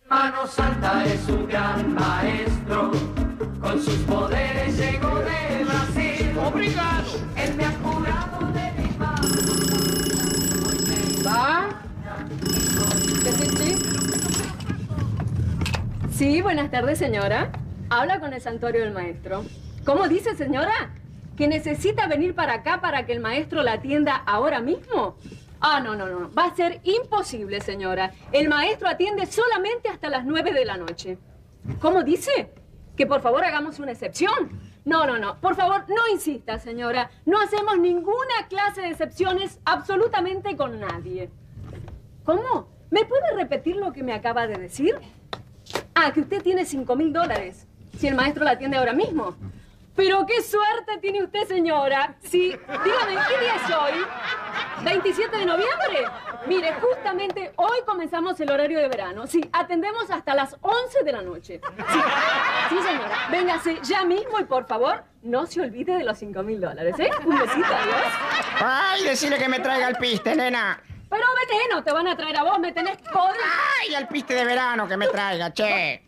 Manos Alta es un gran maestro, con sus poderes llegó de Brasil. ¡Obrigado! Él me ha curado de mi mal. ¿Va? Sí, buenas tardes, señora. Habla con el santuario del maestro. ¿Cómo dice, señora? ¿Que necesita venir para acá para que el maestro la atienda ahora mismo? Ah, no. Va a ser imposible, señora. El maestro atiende solamente hasta las 9 de la noche. ¿Cómo dice? Que por favor hagamos una excepción. No. Por favor, no insista, señora. No hacemos ninguna clase de excepciones absolutamente con nadie. ¿Cómo? ¿Me puede repetir lo que me acaba de decir? Ah, que usted tiene $5.000. Si el maestro la atiende ahora mismo. Pero qué suerte tiene usted, señora. Sí, dígame, ¿qué día es hoy? ¿27 de noviembre? Mire, justamente hoy comenzamos el horario de verano. Sí, atendemos hasta las 11 de la noche. Sí, señora. Véngase ya mismo y, por favor, no se olvide de los $5.000, ¿eh? Un besito, adiós. ¡Ay, decile que me traiga el piste, nena! Pero vete, no te van a traer a vos, me tenés podrido. ¡Ay, el piste de verano que me traiga, che!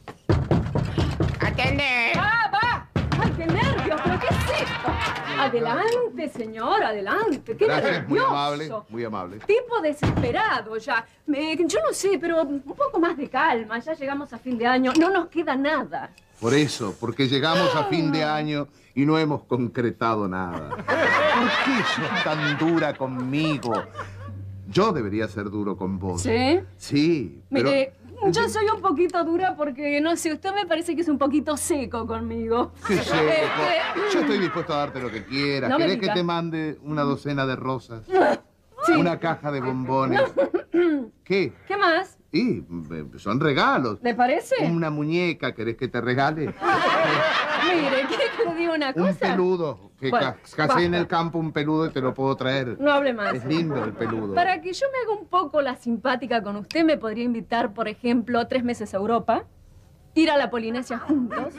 ¡Atende! Va! ¡Ay, qué nervios! ¿Pero qué es esto? Adelante, señor, adelante. ¡Qué Gracias, muy nervioso! amable, muy amable. Tipo desesperado ya. Yo no sé, pero un poco más de calma. Ya llegamos a fin de año. No nos queda nada. Por eso, porque llegamos a fin de año y no hemos concretado nada. ¿Por qué sos tan dura conmigo? Yo debería ser duro con vos. ¿Sí? Sí, pero... Mire, yo soy un poquito dura porque, no sé, usted me parece que es un poquito seco conmigo. ¿Qué seco? Yo estoy dispuesto a darte lo que quieras. No me ¿Querés que diga. te mande una docena de rosas? Sí. Una caja de bombones. ¿Qué? ¿Qué más? Y son regalos. ¿Le parece? Una muñeca, ¿querés que te regale? Mire, ¿quiere que le diga una cosa? Un peludo. Que Bueno, casé en basta. el campo un peludo y te lo puedo traer. No hable más. Es lindo el peludo. Para que yo me haga un poco la simpática con usted, me podría invitar, por ejemplo, 3 meses a Europa, ir a la Polinesia juntos,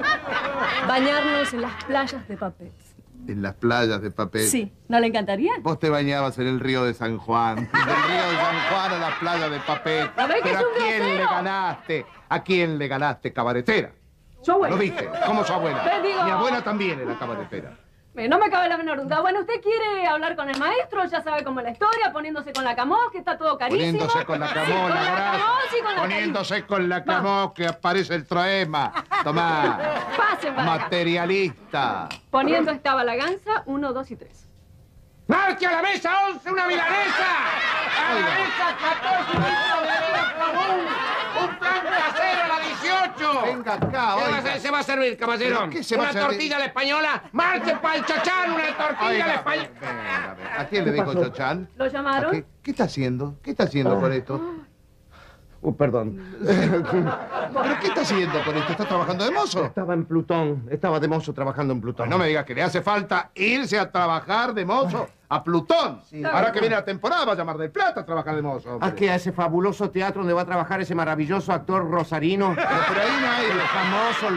bañarnos en las playas de papel. En las playas de papel. Sí, ¿no le encantaría? Vos te bañabas en el río de San Juan. Del río de San Juan a las playas de papel. ¿No ve que Pero es ¿a un quién le grosero? ganaste? ¿A quién le ganaste, cabaretera? Su abuela. Lo dije, como su abuela. Te digo- Mi abuela también era cabaretera. No me cabe la menor duda. Bueno, ¿usted quiere hablar con el maestro? Ya sabe cómo es la historia, poniéndose con la camós, que está todo carísimo. Poniéndose con la Sí, camós, con la la grasa. camós y con la Poniéndose con la camós, que aparece el troema. Tomá. Pasen para acá. Materialista. Poniendo esta balaganza, 1, 2 y 3. ¡Marque a la mesa 11 una milanesa! ¡A la mesa 14 un litro de harina común! ¡Un plan casero a la 18! Venga acá, ¿Qué va a oiga. hacer? Se va a servir, caballero. ¿Pero qué se va a Una servir? tortilla a la española. ¡Marche para el chachán! ¡Una tortilla a la Oiga, española! venga. ¿A quién le dijo Chochán? ¿Lo llamaron? ¿Qué está haciendo? ¿Qué está haciendo con esto? Perdón. ¿Pero qué está haciendo con esto? ¿Está trabajando de mozo? Estaba en Plutón. Estaba de mozo trabajando en Plutón. No me digas que le hace falta irse a trabajar de mozo a Plutón. Ahora que viene la temporada va a llamar del Plata a trabajar de mozo. hombre. ¿A qué? ¿A ese fabuloso teatro donde va a trabajar ese maravilloso actor rosarino? Pero ahí no hay... El famoso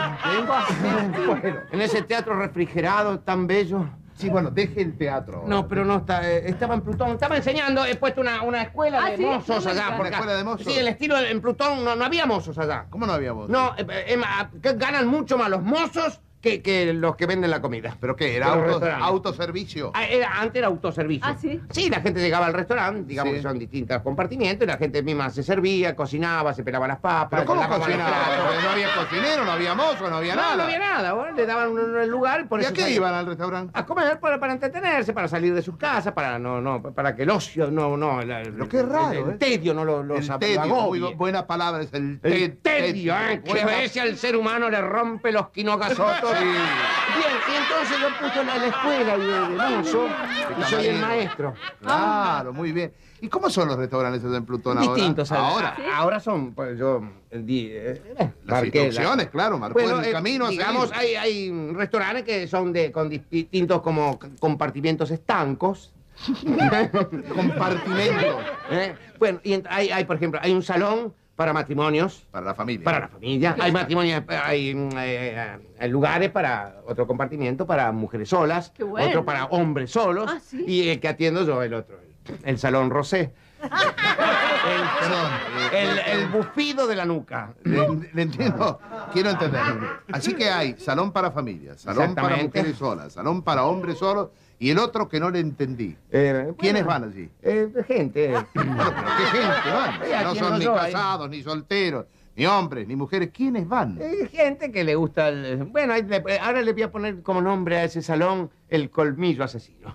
Olmedo. Bueno, en ese teatro refrigerado tan bello. Sí, bueno, deje el teatro. No, pero no está. Estaba en Plutón. Estaba enseñando. He puesto una escuela Ah, de ¿sí? mozos No me allá. digas. por ¿Una acá. escuela de mozos? Sí, el estilo en Plutón no había mozos allá. ¿Cómo no había mozo? No, ganan mucho más los mozos que los que venden la comida. ¿Pero qué? ¿Era De los restaurantes. autoservicio? Antes era autoservicio. ¿Ah, sí? Sí, la gente llegaba al restaurante, digamos Sí. que son distintos compartimientos, y la gente misma se servía, cocinaba, se pelaba las papas. ¿Pero cómo lavaban los cocinaba? platos. No había cocinero, no había mozo, no había nada. No había nada, bueno, le daban un lugar. Por ¿Y a eso qué salía- iban al restaurante? A comer para entretenerse, para salir de sus casas, para que el ocio Pero qué raro, el tedio no los El tedio, muy agobie. buena palabra es el El tedio, que a Buena- veces al ser humano le rompe los quinogasotos. Sí. Bien, y entonces yo puse la escuela de mozo y soy el maestro. Claro, muy bien. ¿Y cómo son los restaurantes en Plutón ahora? Distintos. Ahora. Ahora son, pues yo Las marqué la- instrucciones, claro, marcó Bueno, el camino a digamos, seguir. hay restaurantes que son con distintos como compartimientos estancos. Compartimento Bueno, y hay, por ejemplo, hay un salón para matrimonios. para la familia. Para la familia. Hay matrimonios, hay lugares para otro compartimiento para mujeres solas, Qué bueno. otro para hombres solos, Ah, ¿sí? y el que atiendo yo, el otro, el salón Rosé. Perdón. El bufido de la nuca. Le entiendo. Quiero entender. Así que hay salón para familias, salón para Exactamente. mujeres solas, salón para hombres solos y el otro que no le entendí. ¿Quiénes van allí? Gente. Bueno, pero ¿qué gente van? Ahí No aquí son no ni soy. casados, ni solteros, ni hombres, ni mujeres. ¿Quiénes van? Gente que le gusta el... Bueno, ahora le voy a poner como nombre a ese salón el colmillo asesino.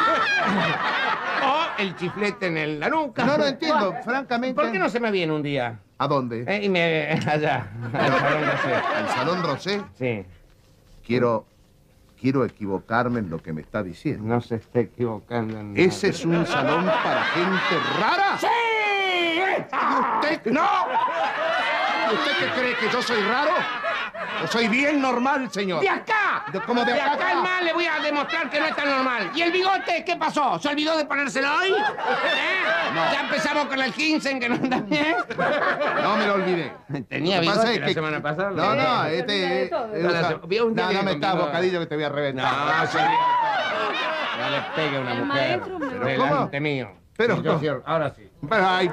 O el chiflete en la nuca. No lo entiendo, francamente. ¿Por qué no se me viene un día? ¿A dónde? Allá, al salón Rosé. ¿Al Salón Rosé? Sí, Quiero equivocarme en lo que me está diciendo. no se esté equivocando en nada. ¿Ese es un salón para gente rara? ¡Sí! ¿Y usted? ¡No! ¿Y usted qué cree que yo soy raro? Yo soy bien normal, señor. ¡De acá! ¿Cómo de acá? el mal le voy a demostrar que no es tan normal. ¿Y el bigote qué pasó? ¿Se olvidó de ponérselo hoy? No. ¿Ya empezamos con el 15 que no anda bien? No me lo olvidé. Tenía Lo que pasa bigote es la que- semana pasada. No, no, se olvida de todo. No me estás bocadillo que te voy a reventar. No, señor. No le pegue a una El mujer. maestro me- ¿Pero Delante cómo? mío. Pero Sí, yo ¿cómo? cierro. Ahora sí. Pero, ay,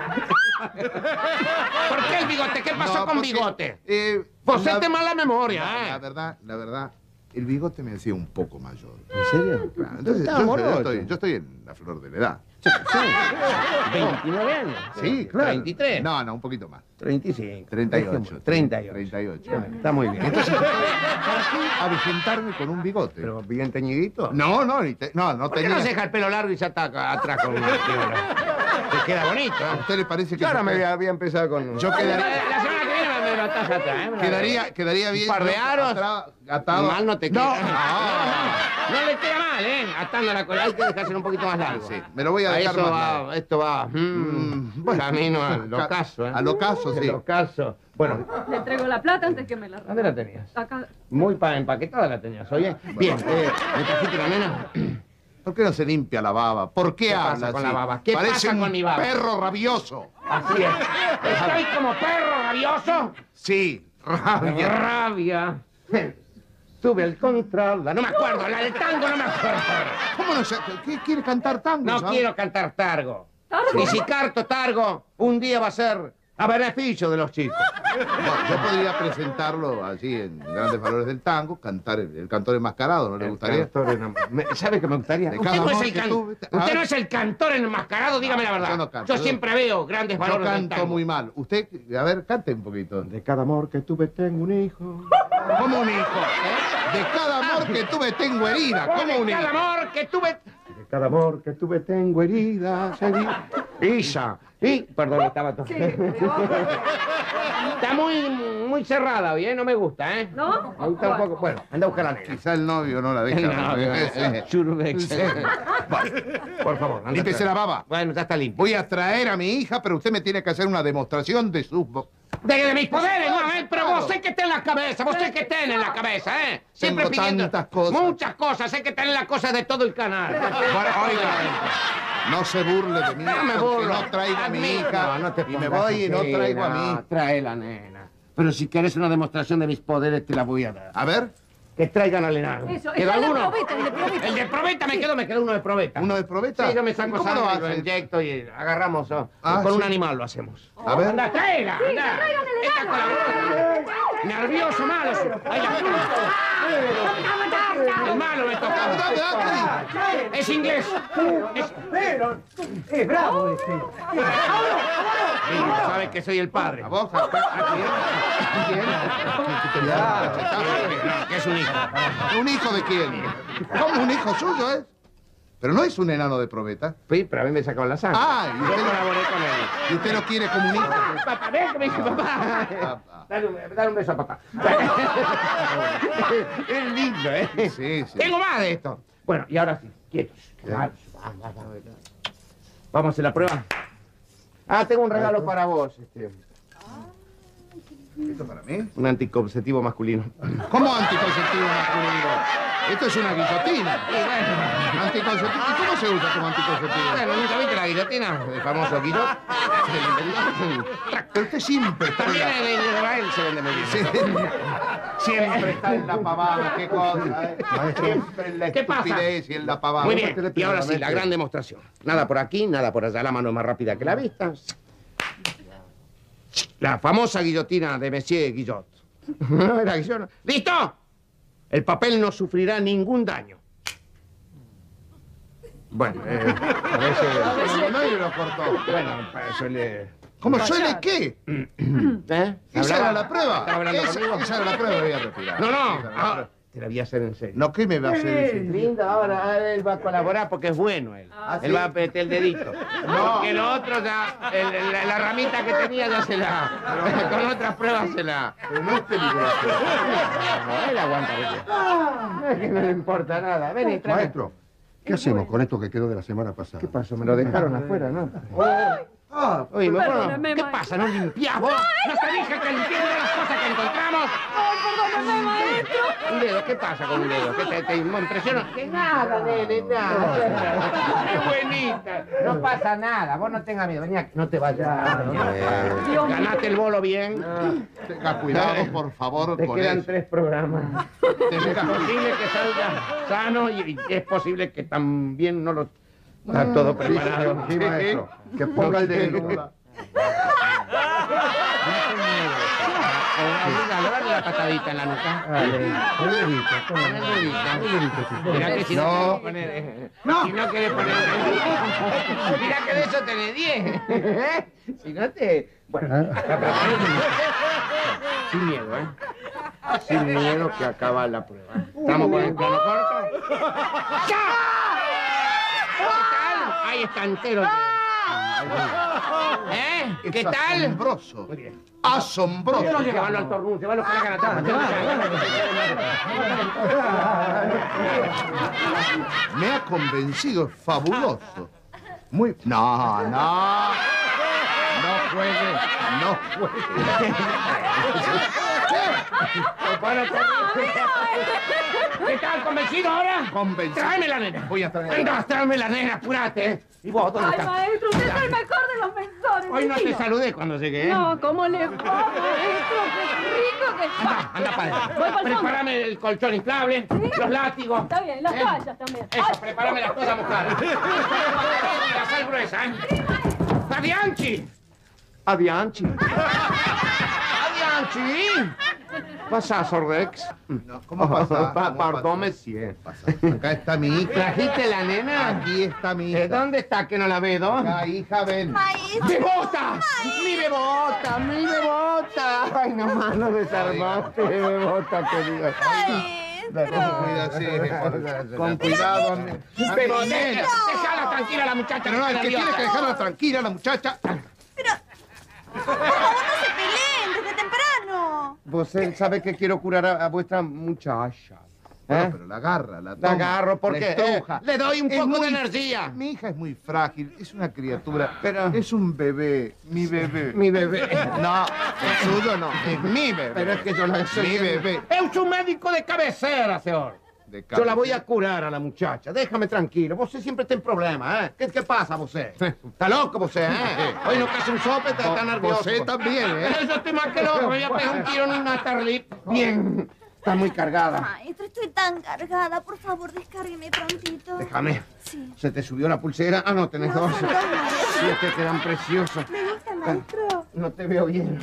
¿Por qué el bigote? ¿Qué pasó no, con porque, bigote? Vos te mala memoria, La verdad, el bigote me hacía un poco mayor. ¿En serio? Claro, entonces Estaba morocho. yo estoy en la flor de la edad. Sí. 29 años. Sí, claro. 33. No, un poquito más. 35. 38. 38. 38. Bueno, está muy bien. Entonces, ¿para qué avejentarme con un bigote? ¿Pero bien teñidito? No ¿Por qué tenía... no se deja el pelo largo y se ataca atrás con una tijera? Te queda bonito, ¿A ¿eh? usted le parece que... Yo ahora yo me había empezado con... Yo quedaría- La semana que viene me lo ataja atrás, ¿eh? Quedaría bien... Un par de yo aros. atado. Mal no te queda. No, No le queda mal, ¿eh? Atando la cola. Hay que dejárselo un poquito más largo. Sí, me lo voy a dejar eso más va, largo. Esto va... bueno. Camino al ocaso, ¿eh? Al ocaso, sí. Al ocaso. Bueno, Le entrego la plata antes que me la ¿dónde la tenías? Acá. Muy empaquetada la tenías, oye. Bien, ¿me trajiste la nena? ¿Por qué no se limpia la baba? ¿Por qué, ¿Qué pasa habla con así? la baba? ¿Qué Parece pasa un con mi baba? perro rabioso. Así es. ¿Estoy como perro rabioso? Sí, rabia. Rabia. Sube el control. No me acuerdo, la del tango no me acuerdo. ¿Cómo no se... ¿Qué quiere cantar tango? No ¿sabes? quiero cantar targo. ¿Targo? Y si canto targo, un día va a ser a beneficio de los chicos. Bueno, yo podría presentarlo allí en Grandes Valores del Tango, cantar el cantor enmascarado, ¿no le gustaría? ¿Sabe qué me gustaría? De Usted, cada no es, amor el que tuve- a usted ver. no es el cantor enmascarado, dígame la verdad. yo no canto, Yo yo- siempre veo Grandes Yo Valores del canto Tango. muy mal. Usted, a ver, cante un poquito. De cada amor que tuve tengo un hijo. ¿Cómo un hijo? De cada amor que tuve tengo herida. ¿Cómo un De hijo? cada amor que tuve... De cada amor que tuve tengo heridas. Isa. Y... Perdón, estaba todo... Está muy cerrada hoy, ¿eh? No me gusta, ¿eh? ¿No? Me gusta un poco... Bueno, anda a buscar la nena. Quizá el novio no la deja. No, Churbex. Por favor, anda Límpese atrás. la baba. Bueno, ya está limpio. Voy a traer a mi hija, pero usted me tiene que hacer una demostración de sus... De mis poderes, no, pero vos sé que ten en la cabeza, vos sé que ten en la cabeza, ¿eh? Siempre Tengo pidiendo tantas cosas. muchas cosas, sé que ten en la cosa de todo el canal. Oiga, no se burle de mí, No me porque burlo. no traigo a mi Admito. hija. No te y me pongas voy y no así, traigo a no, mí. trae la nena. Pero si querés una demostración de mis poderes, te la voy a dar. A ver, Que traigan al enano. Eso, ¿Quedó está el de alguno? probeta, el de probeta. El de probeta me quedó uno de probeta. ¿uno de probeta? Sí, yo me ¿Y saco cómo lo sangre y lo hace? inyecto y agarramos. Ah, con sí. un animal lo hacemos. A ver. Anda, tráela, anda. traigan el Esta enano. colaboración. Nervioso, malo. Ahí la... El malo me toca. Es inglés. Es bravo este. Sí, sabes que soy el padre. ¿A vos? ¿A quién? Que es un hijo. ¿Un hijo de quién? ¿Cómo un hijo suyo es? Pero no es un enano de probeta. Sí, pero a mí me sacaron la sangre. Ah, y yo usted- colaboré con él. ¿Y usted lo quiere como un hijo? Papá, ven que me dice papá. Dale un beso a papá. Es lindo, ¿eh? Sí, sí. Tengo más de esto. Bueno, y ahora sí, quietos. Vamos a hacer la prueba. Ah, tengo un regalo para vos. ¿Esto para mí? Un anticonceptivo masculino. ¿Cómo anticonceptivo masculino? Esto es una guillotina. Y bueno, Anticonceptivo. ¿Y cómo se usa como anticonceptivo? bueno, ¿nunca viste la guillotina? El famoso guillot. Pero usted siempre está en También la... en Israel se vende medicina. Siempre está en la pavada, qué cosa, ¿eh? Siempre en la ¿Qué pasa? estupidez y en la pavada. Muy bien, y ahora sí, la gran demostración. Nada por aquí, nada por allá, la mano es más rápida que la vista. La famosa guillotina de Monsieur Guillot. ¿Era guillot? ¡Listo! El papel no sufrirá ningún daño. Bueno, parece... No, lo cortó. Bueno, para eso le... ¿Cómo suele qué? ¿Eh? Esa ¿Hablaba? era la prueba. ¿Estaba hablando conmigo? Esa era la prueba, voy a retirar. No, Esa no. era la prueba. Te la voy a hacer en serio. No, ¿qué me va a hacer decir? Lindo, ahora él va a colaborar porque es bueno él. Él va a meter el dedito. No. Porque lo otro ya, la ramita que tenía ya se la... Con otras pruebas se la... Pero no es peligroso. No, él aguanta. No es que no le importa nada. Vení, tráeme. Maestro, ¿qué hacemos con esto que quedó de la semana pasada? ¿Qué pasó? Me lo dejaron afuera, ¿no? Oye, Perdóneme, ¿qué maestro. pasa? ¿No limpiás vos? ¿No te dije que limpiemos las cosas que encontramos? Perdóneme, maestro. Un dedo, ¿qué pasa con un dedo? ¿Qué te impresiona? Que nada, nene, nada. Es buenita. No pasa nada. Vos no tengas miedo. Vení aquí. No te vayas. Dios mío. Ganaste el bolo bien. Tenga cuidado, por favor, Te con quedan eso. 3 programas. Es posible que salga sano y es posible que también no lo... Está todo preparado. Sí, maestro. Que ponga el dedo. Dale la patadita en la nuca. Mira que si no No. querés poner... Si no querés poner... Mira que de eso tenés 10. Si no te... Bueno, sin miedo, ¿eh? Sin miedo que acaba la prueba. ¿Estamos con el plano corto? ¡Ya! ¿Qué tal? Ahí está entero. ¿Eh? ¿Qué Es tal? asombroso. Muy bien. Asombroso. Llévalo al tornú, llévalo con la ganatada. Me ha convencido, es fabuloso. Muy... No, no. No juegue, no juegue. ¿Qué tal? ¿Convencido ahora? Convencido. Tráeme la nena. Voy a traer. Venga, tráeme la nena, apúrate. ¿Y vos dónde Ay, estás? maestro, usted es el mejor de los mentores. Hoy no te divino. saludé cuando llegué, ¿eh? No, ¿cómo le va, maestro? Qué rico que está. Anda para allá. Voy para el fondo. Prepárame el colchón inflable, ¿Sí? los látigos. Está bien, las ¿eh? toallas también. Eso, Ay, prepárame las cosas, mujer. La sal gruesa, ¿eh? ¡Adianchi! ¡Adianchi! ¡Adianchi! ¿Pasa, Sordex? No, ¿cómo pasa? ¿Cómo Pardon, pasa? monsieur. Acá está mi hija. ¿Trajiste la nena? Aquí está mi hija. ¿Dónde está que no la veo? Acá, hija, ven. ¡Bebota! ¡Mi bebota! ¡Mi bebota! Ay, nomás lo desarmaste, bebota, querida. Cuida, sí, con cuidado. Bebota, déjala tranquila la muchacha, no, El que tiene que dejarla tranquila, la muchacha. Por favor, no se peleen desde temprano. Vos sabe que quiero curar a vuestra muchacha. Bueno, pero la agarra, la toma. La agarro porque la estruja. le doy un Es poco de muy- energía. Mi hija es muy frágil, es una criatura. Pero- Es un bebé, mi bebé. Mi bebé. No, el suyo no, es mi bebé. Pero es que yo la soy... Mi bebé. Es un médico de cabecera, señor. De Yo la voy cabecera. a curar a la muchacha. Déjame tranquilo. Vos siempre está en problemas, ¿eh? ¿Qué pasa, vos? ¿Está loco, vos, eh? Hoy no casi un sope, está nervioso. Vos también, ¿eh? Yo estoy más que loco. Me voy a pegar un tiro en una tarlip. Bien. Está muy cargada. Maestro, estoy tan cargada. Por favor, descárgueme prontito. Déjame. Sí. ¿Se te subió la pulsera? Ah, no, tenés No, dos. son dos, maestro. Sí, es que quedan preciosos. ¿Me gusta, maestro? No te veo bien.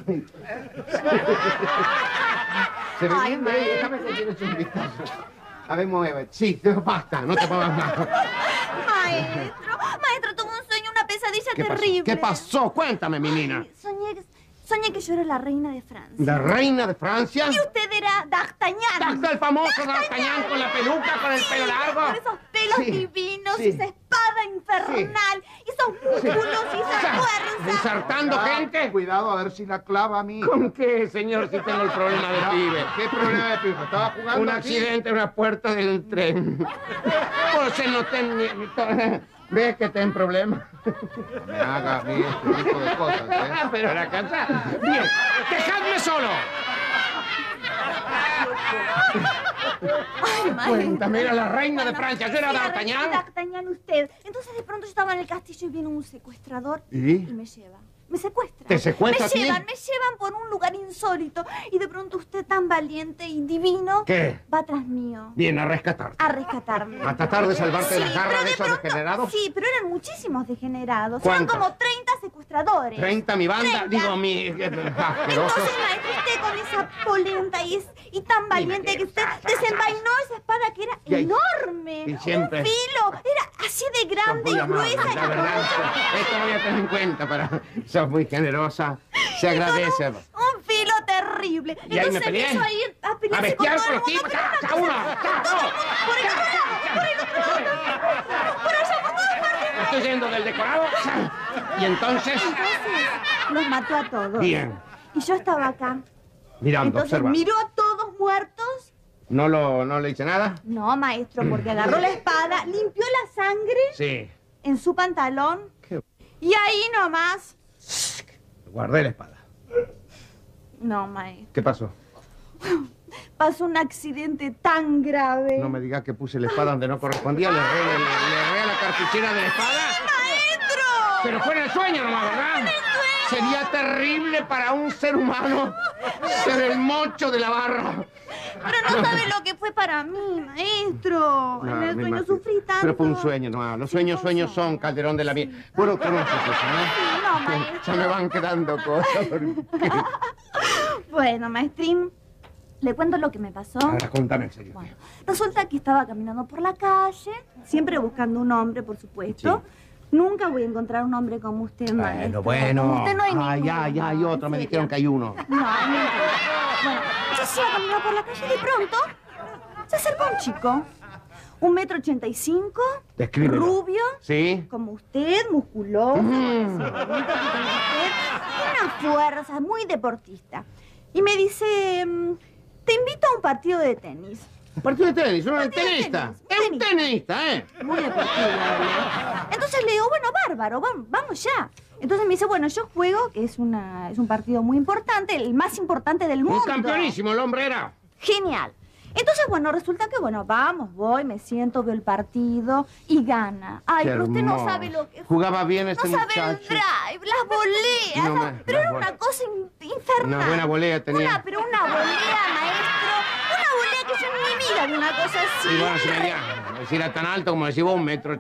¿Se ve Ay, bien? maestro. Déjame que tienes un vistazo. A ver, mueve. Sí, basta, no te pongas más. Maestro, tuve un sueño, una pesadilla ¿Qué pasó? terrible. ¿Qué pasó? Cuéntame, mi nina. Soñé que yo era la reina de Francia. ¿La reina de Francia? Y usted era D'Artagnan. ¿El famoso D'Artagnan con la peluca, con el pelo largo? Con esos pelos Sí, divinos sí. y esa espada infernal. Y esos músculos y esa fuerza. ¿Ensartando gente? Cuidado a ver si la clava a mí. ¿Con qué, señor, si tengo el problema de pibe? ¿Qué problema de pibe? Estaba jugando Un aquí. accidente en una puerta del tren. Pues no ten... ¿Ves que ten problemas? No me haga a mí este tipo de cosas, ¿eh? Pero la casa... Bien, dejadme solo. Ay, maestro. Cuéntame, era la reina de Bueno, Francia, yo era sí, D'Artagnan. D'Artagnan usted. Entonces de pronto yo estaba en el castillo y vino un secuestrador ¿Y? me lleva. Me secuestra. ¿Te secuestra a ti? Me llevan por un lugar insólito. Y de pronto usted tan valiente y divino... ¿Qué? Va tras mío. Viene a rescatarte. A rescatarme. ¿A tratar de salvarte de las Sí, garras pero de esos pronto- degenerados? Sí, pero eran muchísimos degenerados. Eran ¿Cuántos? como 30 secuestradores. 30, mi banda, 30. digo, mi... asquerosos. Entonces, maestro, usted con esa polenta y tan valiente que usted desenvainó esa espada que era Y- enorme. y siempre- Un filo. Era así de grande y Sos muy amable, gruesa. la verdad. Esto lo voy a tener en cuenta para... Sos muy generosa. Se agradece. Un filo terrible. Y ahí me Entonces peleé. empezó a ir a A pelearse con bestiar todo con el los mundo. tipos. pero ¡Chao, uno! ¡Chao! Por el otro lado, por el otro lado. Por allá, por todas partes. Estoy yendo del decorado. Y entonces... Entonces, los mató a todos. Bien. Y yo estaba acá. Mirando, Entonces observa. miró a todos muertos. ¿No le hice nada? No, maestro, porque agarró la espada, limpió la sangre Sí. en su pantalón. Qué- Y ahí nomás. Guardé la espada. No, maestro. ¿Qué pasó? Pasó un accidente tan grave. No me digas que puse la espada donde no correspondía. Le erré a la cartuchera de la espada. ¡Maestro! Pero fue en el sueño nomás, ¿verdad? Sería terrible para un ser humano ser el mocho de la barra. Pero no sabe lo que fue para mí, maestro. En el me sueño imagino. sufrí tanto. Pero fue un sueño nomás. Los sueños, sueños son, Calderón de la Miel. Bueno, ¿qué no es eso, Sí, no, ¿no? maestro. Ya me van quedando cosas. Bueno, maestrín, le cuento lo que me pasó. Ahora, contame en serio. Bueno, resulta que estaba caminando por la calle, siempre buscando un hombre, por supuesto. Sí. Nunca voy a encontrar un hombre como usted, maestro. Bueno. Como usted no hay Ah, ninguno, ya hay otro. en Me serio. dijeron que hay uno. No, hay ninguno. Bueno, yo se iba caminando por la calle y de pronto se acercó un chico. 1,85 m, Descríbelo. rubio, ¿Sí? como usted, musculoso, con ese bonito que tiene usted, con una fuerza, muy deportista. Y me dice, te invito a un partido de tenis. Partido de tenis, uno es Partido de tenista. tenis, Es un tenista, ¿eh? Muy deportivo, ¿verdad? Entonces le digo, bueno, bárbaro, vamos ya. Entonces me dice, bueno, yo juego, que es un partido muy importante, el más importante del mundo. Un campeonísimo el hombre era. Genial. Entonces, bueno, resulta que, bueno, vamos, voy, me siento, veo el partido y gana. Ay, Qué pero usted no hermoso. sabe lo que... Jugaba bien este No sabe el muchacho. drive, las voleas, No me- pero las era voleas. una cosa infernal. Una buena volea tenía. Pero una volea, maestro, una volea que yo en mi vida vi una cosa así. Y bueno, si era tan alto como decís vos,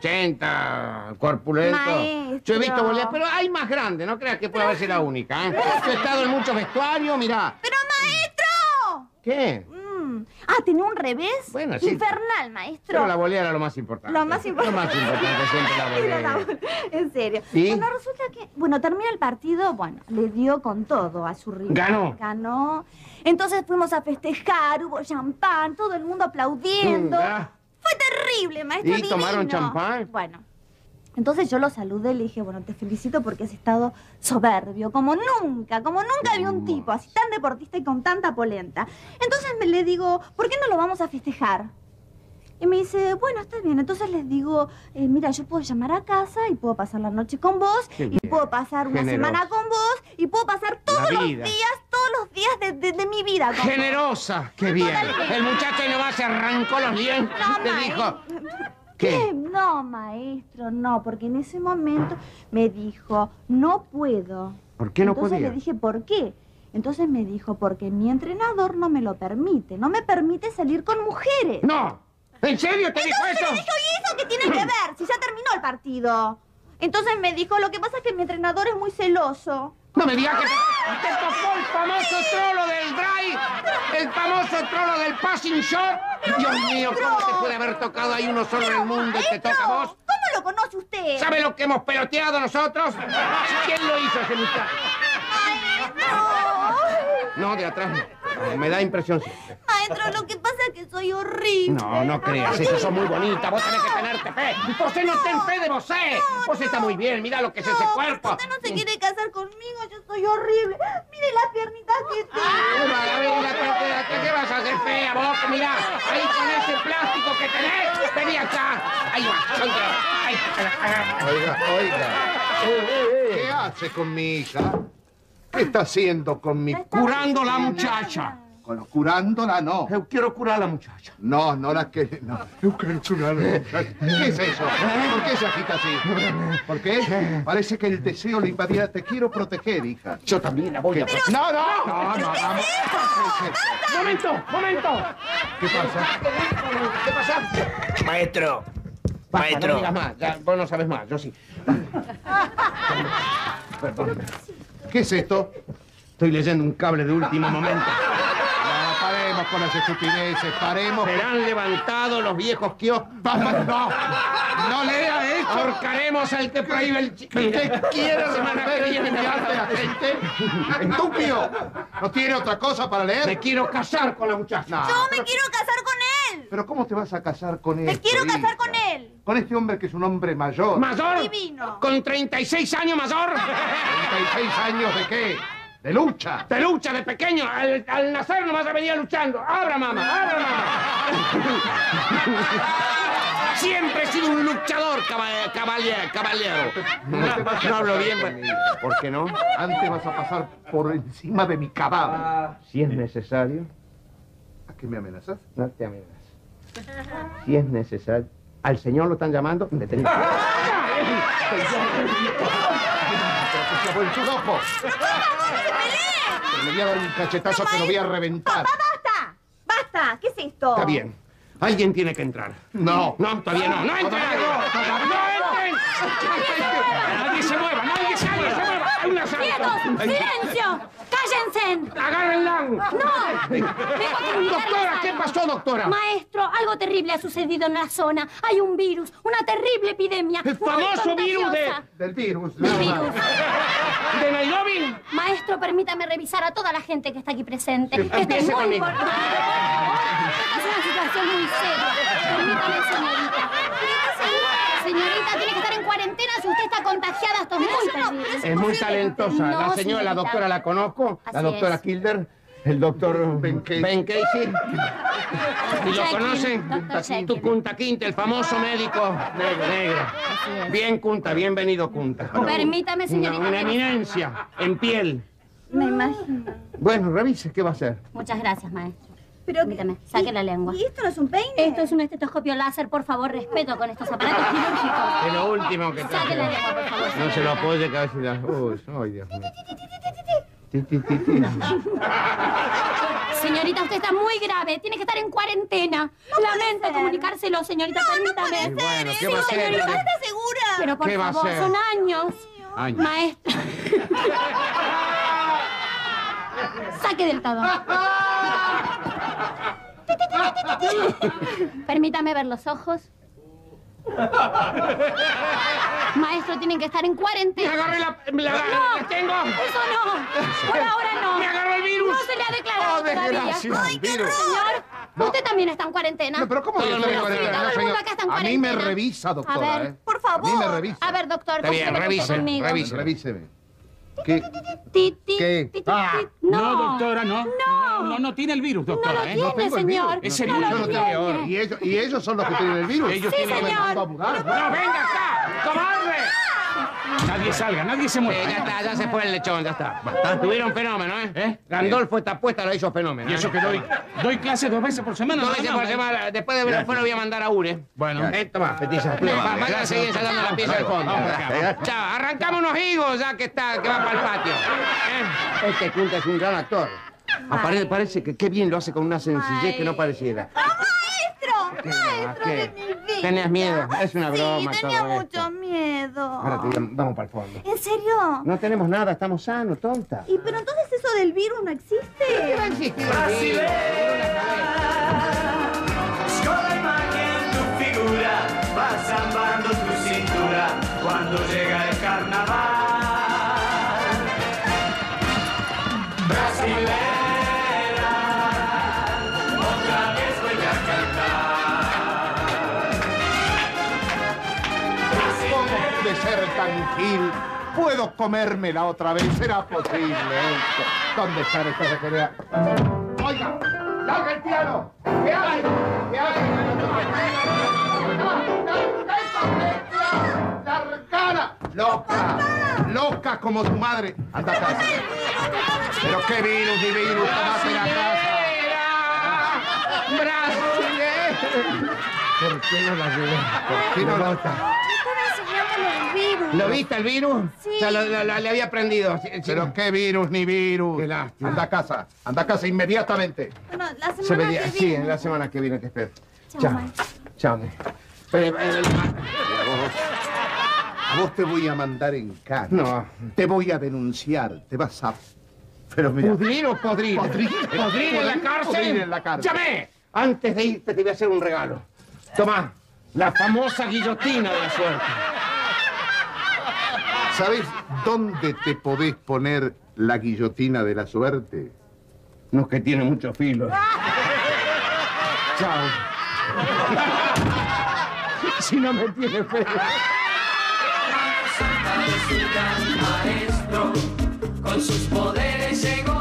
1,80 m, corpulento. Maestro. Yo he visto voleas, pero hay más grandes, no creas que puede haber sido la única, ¿eh? Yo he estado en muchos vestuarios, mirá. ¡Pero, maestro! ¿Qué? Tenía un revés Bueno, sí. infernal, maestro. Pero la volea era lo más importante. Lo más importante. Lo más importante, siempre la Era la volea. En serio. ¿Y? Bueno, resulta que, bueno, termina el partido, bueno, le dio con todo a su rival. ¿Ganó? Ganó. Entonces fuimos a festejar, hubo champán, todo el mundo aplaudiendo. Ah. Fue terrible, maestro. ¿Y tomaron divino. champán? Bueno. Entonces yo lo saludé y le dije, bueno, te felicito porque has estado soberbio, como nunca vi un tipo así tan deportista y con tanta polenta. Entonces le digo, ¿por qué no lo vamos a festejar? Y me dice, bueno, está bien. Entonces les digo, mira, yo puedo llamar a casa y puedo pasar la noche con vos, Qué y bien. puedo pasar una Generoso. semana con vos, y puedo pasar todos los vida. días de mi vida con vos. Generosa, qué bien. Totalmente. El muchacho ahí nomás se arrancó los dientes No, y te dijo... ¿Qué? No, maestro, no, porque en ese momento me dijo, no puedo. ¿Por qué no Entonces podía? le dije, ¿por qué? Entonces me dijo, porque mi entrenador no me lo permite, no me permite salir con mujeres. ¡No! ¿En serio te dijo Entonces eso? le dijo, ¿y eso qué tiene que ver? Si ya terminó el partido. Entonces me dijo, lo que pasa es que mi entrenador es muy celoso. No me digas que te tocó el famoso trolo del drive, el famoso trolo del passing shot. Dios mío, ¿cómo te puede haber tocado ahí uno solo en el mundo y te toca a vos? ¿Cómo lo conoce usted? ¿Sabe lo que hemos peloteado nosotros? ¿Quién lo hizo ese muchacho? No, de atrás no. Me da impresión siempre. Maestro, lo que pasa es que soy horrible. No creas eso, sos muy bonita. Vos tenés que tenerte fe. Vos no ten fe de vos. Vos está muy bien, mirá lo que es ese cuerpo. Usted no se quiere casar conmigo, yo soy horrible. Mire las piernitas que tengo. ¿Qué vas a hacer fea vos? Mirá, ahí con ese plástico que tenés. Vení acá. Ahí va, contra. Oiga. ¿Qué hace con mi hija? ¿Qué está haciendo con mi... Curando la muchacha. Curándola no. Yo quiero curar a la muchacha. No, no la que... No. Yo quiero curarla. ¿Qué es eso? ¿Por qué se agita así? ¿Por qué? Parece que el deseo le invadía. Te quiero proteger, hija. Yo también la voy a... No, vamos. ¡Momento! ¿Qué pasa? ¿Qué pasa? Maestro. Basta, Maestro. no digas más. Ya, vos no sabes más, yo sí. Perdón. ¿Qué es esto? Estoy leyendo un cable de último momento. No, paremos con las estupideces, paremos. Serán levantados los viejos kioscos. No lea eso. Ahorcaremos al que prohíbe el... ¿Usted quiere resolver el estudiante de la gente? ¡Estúpido! ¿No tiene otra cosa para leer? Me quiero casar con la muchacha. No. Yo me quiero casar con él. ¿Pero cómo te vas a casar con él? Me quiero casar con él. Con este hombre que es un hombre mayor. ¿Mayor? Divino. ¿Con 36 años mayor? 36 años de qué? De lucha. De lucha, de pequeño. Al nacer nomás venía luchando. ¡Abra, mamá! Siempre he sido un luchador, caballero. No hablo bien, ¿por qué no? Antes vas a pasar por encima de mi cadáver. Si es necesario, ¿A qué me amenazas? no te amenazas. Si es necesario. Al señor lo están llamando, detenido. Pero que se ha vuelto loco. Le voy a dar un cachetazo que lo voy a reventar. ¡Basta! ¿Qué es esto? Está bien. Alguien tiene que entrar. No. No, todavía no. ¡No entren! ¡No entren! ¡Nadie se mueva! ¡Nadie se mueva! ¡Hay un asalto! ¡Quietos! ¡Silencio! ¡Cállense! ¡Agárrenla! ¡No! Vengo a comunicarles Doctora, ¿qué algo. pasó, doctora? Maestro, algo terrible ha sucedido en la zona. Hay un virus, una terrible epidemia. El muy famoso virus de... contagiosa. Del virus. El virus. ¿De Nairobi? Maestro, permítame revisar a toda la gente que está aquí presente. Esto es empiece muy conmigo. importante. Esta es una situación muy seria. Permítame, señorita. Señorita, tiene que estar en cuarentena. Si usted está contagiada, esto es muy terrible. Es muy talentosa. No, La señora, señorita. la doctora la conozco. La Así doctora es. Kilder. El doctor Ben Casey. Ben Casey. ¿Y lo Jekyll, conocen? Dr. Jekyll. Tu Kunta Kinte, el famoso médico negro. es. Bien, Kunta, bienvenido, Kunta. Permítame, señorita. Una eminencia, en piel. Me imagino. Bueno, revise, ¿qué va a hacer? Muchas gracias, maestro. Pero Permítame, saque la lengua. ¿Y esto no es un peine? Esto es un estetoscopio láser, por favor, respeto con estos aparatos quirúrgicos. Es lo último que Saque la lengua, por favor. No se lo apoye, que a veces la... Uy, ay, Dios mío. Ti, ti, ti, ti. Señorita, usted está muy grave. Tiene que estar en cuarentena. Lamento comunicárselo, señorita. Permítame. Y bueno, ¿qué Sí, va a hacer? señorita. ¿Estás segura? Pero por ¿Qué va a favor, hacer? son años. Años. Maestro. Saque del todo. Permítame ver los ojos. Maestro, tienen que estar en Me cuarentena. agarré la No, tengo. eso no. Por ahora no. Me agarró el virus. No se le ha declarado todavía. desgracia. ¡Ay, qué Virus. horror! Señor, usted también está en cuarentena. No, pero ¿cómo Todo que el estoy en mundo, cuarentena? todo el señor? mundo acá está en A mí me cuarentena. revisa, doctora, A ver, por favor. A mí me revisa. A ver, doctor, Está bien, confíe revise, conmigo. revise. Revíseme. ¿Qué? Ti, ti, ¿Qué? ti, ti, Ah. ti. No, doctora, no. No. No tiene el virus, No doctora, lo ¿eh? tiene, tengo el señor. virus. Es el No único lo Yo no que tengo. tiene. ¿Y ellos son los que tienen el virus? Ellos Sí, tienen el señor. virus. ¡No, venga acá! ¡Cobarde! Nadie salga, nadie se mueva. Ya está, ya se fue el lechón, ya está. Tuvieron fenómeno, ¿eh? Gandolfo esta apuesta lo hizo fenómeno. Y eso que doy clases 2 veces por semana. Dos nada veces más, por ¿eh? semana. Después de después lo voy a mandar a UNE. Bueno. Toma, petiza. Vaya a seguir ensayando la pieza del fondo. Chao, arrancamos unos higos ya que va para el patio. Este Kunta es un gran actor. Parece que qué bien lo hace con una sencillez que no pareciera. ¡Maestro de mi vida! ¿Tenías miedo? Es una broma Sí, tenía todo mucho esto. miedo. Ahora te digo, vamos para el fondo. ¿En serio? No tenemos nada, estamos sanos, tonta. ¿Y pero entonces eso del virus no existe? Va a existir el virus. Con la imagen tu figura va zambando tu cintura cuando llega el carnaval. Brasilera, otra vez voy a cantar. ¿Cómo pude ser tan gil? ¿Puedo comérmela otra vez? ¿Será posible esto? ¿Dónde están estas requeridas? ¡Oiga! ¡Larga el piano! ¿Qué hace? ¿Qué hace? ¡Largala! ¡Loca! ¡Loca como tu madre! ¡Anda a casa! ¿Pero qué virus ni virus? ¡Tomate la casa! ¡Brasil! ¿Por qué no la llevé? ¿Por qué no la Estaba enseñándole el virus. ¿Lo viste el virus? Sí. O sea, le había aprendido. Sí, sí. Pero qué virus ni virus. Qué lástima. Anda a casa inmediatamente. Bueno, la Se semana vería, que sí, viene. en la semana que viene te espero. Chao, maestro. Chao. A vos te voy a mandar en cara. No. Te voy a denunciar. Te vas a... Pero mira... ¿Pudrir o podrir? Podrir. ¿Podrir en la cárcel? Podrir en la cárcel. ¡Llamé! Antes de irte te voy a hacer un regalo. Tomá, la famosa guillotina de la suerte. ¿Sabés dónde te podés poner la guillotina de la suerte? No es que tiene mucho filo. Chao. Si no me tiene fe. Maestro, con sus poderes llegó